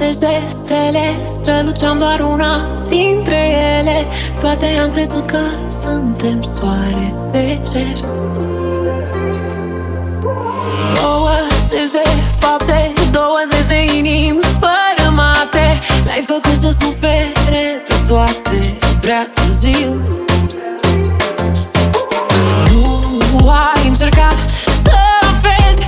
zeci de stele, străluceam doar una dintre ele. Toate am crezut că suntem soare pe cer. 20 de fapte, 20 de inimi fărâmate. Le-ai făcut să sufere pe toate prea târziu. Nu ai încercat să vezi,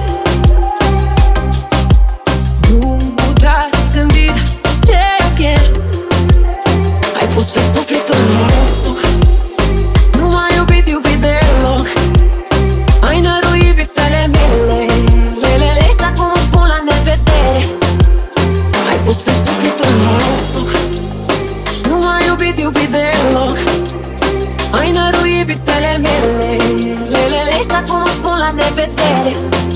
nu te-ai gândit ce pierzi. Ai pus pe sufletul meu, nu m-ai iubit deloc. Ai năruit visele mele, și acum îmi spun la nevedere. Ai pus pe sufletul meu, nu m-ai iubit deloc. Ai năruit visele mele, și acum îmi spun la nevedere.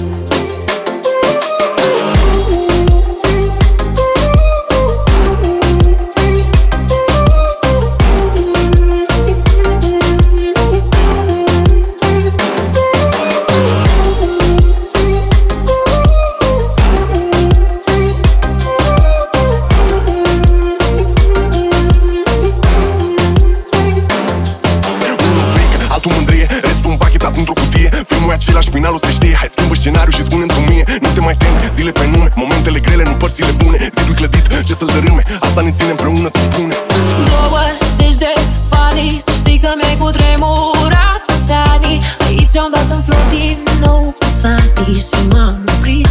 Același finalul se știe, hai schimbă scenariul și spune-mi tu mie. Nu te mai teme, zile pe nume, momentele grele, nu părțile bune. Zidul clădit, ce să-l dărâme, asta ne ține împreună, tu spune. 20 de falii, să știi că mi-ai cutremurat anii. Aici am dat în flori din nou pasanii și m-am oprit.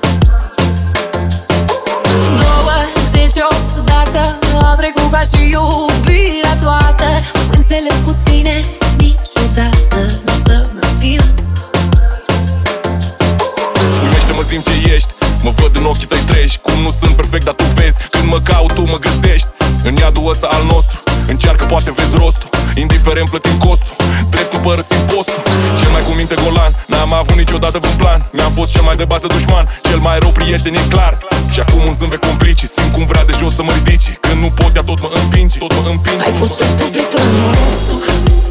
20 odată, a trecut ca și iubirea toată. Am înțeles cu tine niciodată nu să mă fiu. Zi-mi ce ești, mă văd în ochii tăi treci. Cum nu sunt perfect, dar tu vezi. Când mă caut, tu mă găsești. În iadul ăsta al nostru, încearcă, poate vezi rostul. Indiferent plătim costul, drept nu părăsim postul. Cel mai cu minte golan, n-am avut niciodată vreun plan. Mi-am fost cel mai de bază dușman, cel mai rău prieten, e clar. Și acum un zâmbet complici, simt cum vrea de jos să mă ridici. Când nu pot, ea tot mă împinge, tot mă împinge. Ai pus pe sufletul meu,